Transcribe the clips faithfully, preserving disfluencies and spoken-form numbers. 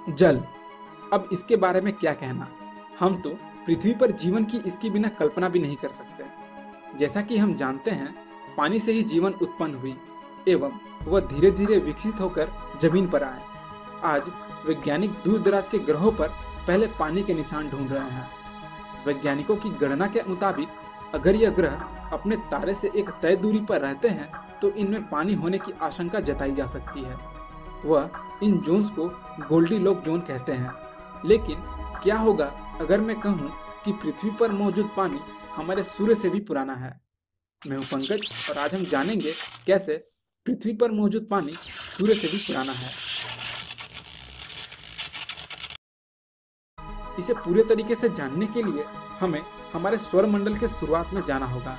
जल, अब इसके बारे में क्या कहना। हम तो पृथ्वी पर जीवन की इसकी बिना कल्पना भी नहीं कर सकते। जैसा कि हम जानते हैं, पानी से ही जीवन उत्पन्न हुई एवं वह धीरे धीरे विकसित होकर जमीन पर आए। आज वैज्ञानिक दूर दराज के ग्रहों पर पहले पानी के निशान ढूंढ रहे हैं। वैज्ञानिकों की गणना के मुताबिक अगर यह ग्रह अपने तारे से एक तय दूरी पर रहते हैं तो इनमें पानी होने की आशंका जताई जा सकती है। वह इन जोन्स को गोल्डीलॉक जोन कहते हैं। लेकिन क्या होगा अगर मैं कहूँ कि पृथ्वी पर मौजूद पानी हमारे सूर्य से भी पुराना है। मैं हूँ पंकज और आज हम जानेंगे कैसे पृथ्वी पर मौजूद पानी सूर्य से भी पुराना है। इसे पूरे तरीके से जानने के लिए हमें हमारे सौरमंडल के शुरुआत में जाना होगा,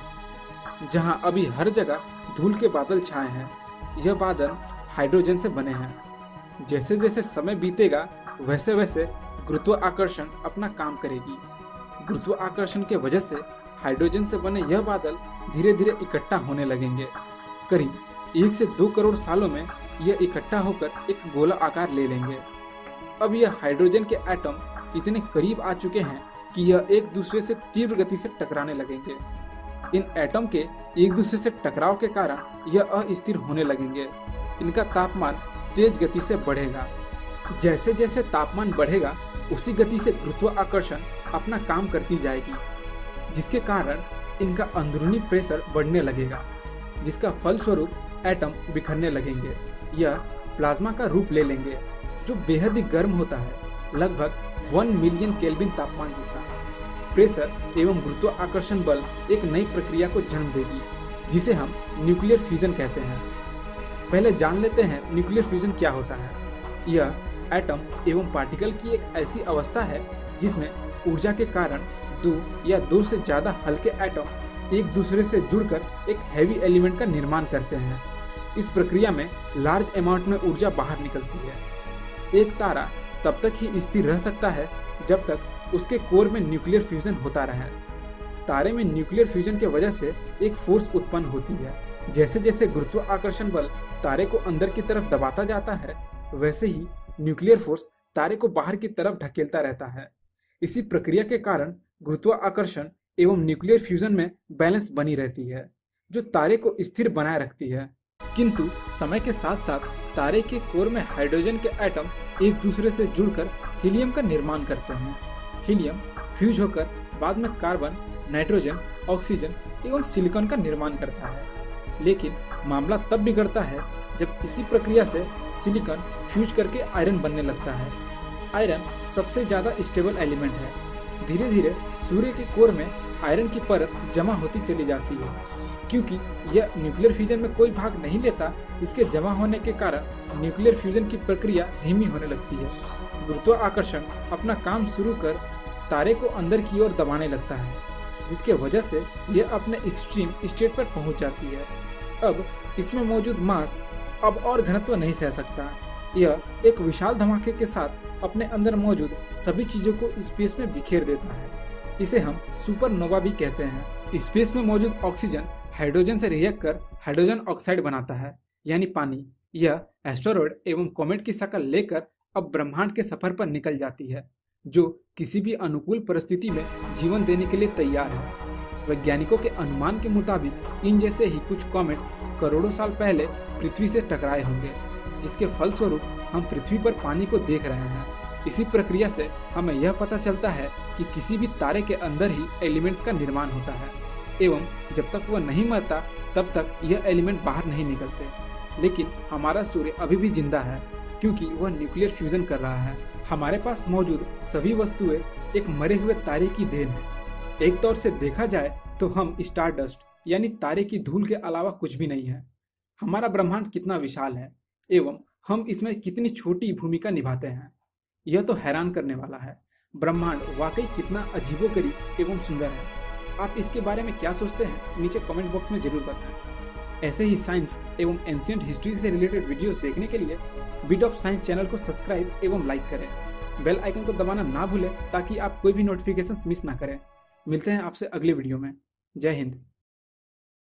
जहां अभी हर जगह धूल के बादल छाए हैं। यह बादल हाइड्रोजन से बने हैं। जैसे जैसे समय बीतेगा वैसे वैसे गुरुत्वाकर्षण अपना काम करेगी। गुरुत्वाकर्षण के वजह से हाइड्रोजन से बने यह बादल धीरे धीरे इकट्ठा होने लगेंगे। करीब एक से दो करोड़ सालों में यह इकट्ठा होकर एक गोला आकार ले लेंगे। अब यह हाइड्रोजन के एटम इतने करीब आ चुके हैं कि यह एक दूसरे से तीव्र गति से टकराने लगेंगे। इन एटम के एक दूसरे से टकराव के कारण यह अस्थिर होने लगेंगे। इनका तापमान तेज गति से बढ़ेगा। जैसे जैसे तापमान बढ़ेगा उसी गति से गुरुत्वाकर्षण अपना काम करती जाएगी, जिसके कारण इनका अंदरूनी प्रेशर बढ़ने लगेगा, जिसका फलस्वरूप एटम बिखरने लगेंगे। यह प्लाज्मा का रूप ले लेंगे, जो बेहद ही गर्म होता है, लगभग वन मिलियन केल्विन तापमान जितना। प्रेशर एवं गुरुत्वाकर्षण बल एक नई प्रक्रिया को जन्म देगी, जिसे हम न्यूक्लियर फ्यूजन कहते हैं। पहले जान लेते हैं न्यूक्लियर फ्यूजन क्या होता है। यह एटम एवं पार्टिकल की एक ऐसी अवस्था है जिसमें ऊर्जा के कारण दो या दो से ज्यादा हल्के एटम एक दूसरे से जुड़कर एक हैवी एलिमेंट का निर्माण करते हैं। इस प्रक्रिया में लार्ज अमाउंट में ऊर्जा बाहर निकलती है। एक तारा तब तक ही स्थिर रह सकता है जब तक उसके कोर में न्यूक्लियर फ्यूजन होता रहे। तारे में न्यूक्लियर फ्यूजन के वजह से एक फोर्स उत्पन्न होती है। जैसे जैसे गुरुत्वाकर्षण बल तारे को अंदर की तरफ दबाता जाता है, वैसे ही न्यूक्लियर फोर्स तारे को बाहर की तरफ ढकेलता रहता है। इसी प्रक्रिया के कारण गुरुत्वाकर्षण एवं न्यूक्लियर फ्यूजन में बैलेंस बनी रहती है, जो तारे को स्थिर बनाए रखती है। किंतु समय के साथ साथ तारे के कोर में हाइड्रोजन के एटम एक दूसरे से जुड़कर हीलियम का निर्माण करते हैं। हीलियम फ्यूज होकर बाद में कार्बन, नाइट्रोजन, ऑक्सीजन एवं सिलिकॉन का निर्माण करता है। लेकिन मामला तब बिगड़ता है जब इसी प्रक्रिया से सिलिकॉन फ्यूज करके आयरन बनने लगता है। आयरन सबसे ज्यादा स्टेबल एलिमेंट है। धीरे धीरे सूर्य के कोर में आयरन की परत जमा होती चली जाती है। क्योंकि यह न्यूक्लियर फ्यूजन में कोई भाग नहीं लेता, इसके जमा होने के कारण न्यूक्लियर फ्यूजन की प्रक्रिया धीमी होने लगती है। गुरुत्वाकर्षण अपना काम शुरू कर तारे को अंदर की ओर दबाने लगता है, जिसके वजह से यह अपने एक्सट्रीम स्टेट पर पहुंच जाती है। अब इसमें मौजूद मास अब और घनत्व नहीं सह सकता। यह एक विशाल धमाके के साथ अपने अंदर मौजूद सभी चीजों को स्पेस में बिखेर देता है। इसे हम सुपरनोवा भी कहते हैं। स्पेस में मौजूद ऑक्सीजन हाइड्रोजन से रिएक्ट कर हाइड्रोजन ऑक्साइड बनाता है, यानी पानी। यह एस्टेरॉयड एवं कॉमेट की शक्ल लेकर अब ब्रह्मांड के सफर पर निकल जाती है, जो किसी भी अनुकूल परिस्थिति में जीवन देने के लिए तैयार है। वैज्ञानिकों के अनुमान के मुताबिक इन जैसे ही कुछ कॉमेट्स करोड़ों साल पहले पृथ्वी से टकराए होंगे, जिसके फलस्वरूप हम पृथ्वी पर पानी को देख रहे हैं। इसी प्रक्रिया से हमें यह पता चलता है कि किसी भी तारे के अंदर ही एलिमेंट्स का निर्माण होता है, एवं जब तक वह नहीं मरता तब तक यह एलिमेंट बाहर नहीं निकलते। लेकिन हमारा सूर्य अभी भी जिंदा है, क्योंकि वह न्यूक्लियर फ्यूजन कर रहा है। हमारे पास मौजूद सभी वस्तुएं एक मरे हुए तारे की देन है। एक तौर से देखा जाए तो हम स्टारडस्ट यानी तारे की धूल के अलावा कुछ भी नहीं है। हमारा ब्रह्मांड कितना विशाल है एवं हम इसमें कितनी छोटी भूमिका निभाते हैं, यह तो हैरान करने वाला है। ब्रह्मांड वाकई कितना अजीबोगरीब एवं सुंदर है। आप इसके बारे में क्या सोचते हैं, नीचे कमेंट बॉक्स में जरूर बताएं। ऐसे ही साइंस एवं एंशिएंट हिस्ट्री से रिलेटेड वीडियोस देखने के लिए बिट ऑफ साइंस चैनल को सब्सक्राइब एवं लाइक करें। बेल आइकन को दबाना ना भूलें ताकि आप कोई भी नोटिफिकेशन मिस ना करें। मिलते हैं आपसे अगले वीडियो में। जय हिंद।